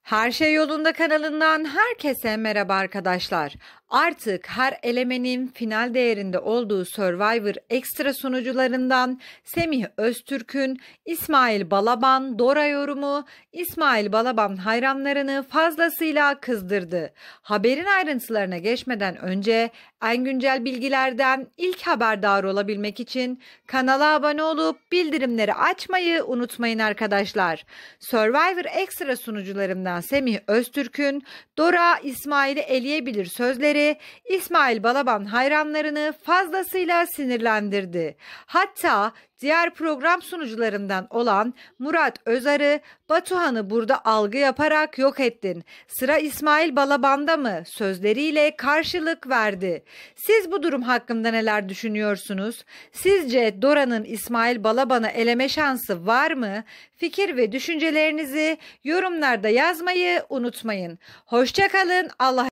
Her Şey Yolunda kanalından herkese merhaba arkadaşlar. Artık her elemenin final değerinde olduğu Survivor Extra sunucularından Semih Öztürk'ün İsmail Balaban Dora yorumu İsmail Balaban hayranlarını fazlasıyla kızdırdı. Haberin ayrıntılarına geçmeden önce en güncel bilgilerden ilk haberdar olabilmek için kanala abone olup bildirimleri açmayı unutmayın arkadaşlar. Survivor Extra sunucularından Semih Öztürk'ün Dora İsmail'i eleyebilir sözleri İsmail Balaban hayranlarını fazlasıyla sinirlendirdi. Hatta diğer program sunucularından olan Murat Özarı, "Batuhan'ı burada algı yaparak yok ettin. Sıra İsmail Balaban'da mı?" sözleriyle karşılık verdi. Siz bu durum hakkında neler düşünüyorsunuz? Sizce Dora'nın İsmail Balaban'ı eleme şansı var mı? Fikir ve düşüncelerinizi yorumlarda yazmayı unutmayın. Hoşça kalın. Allah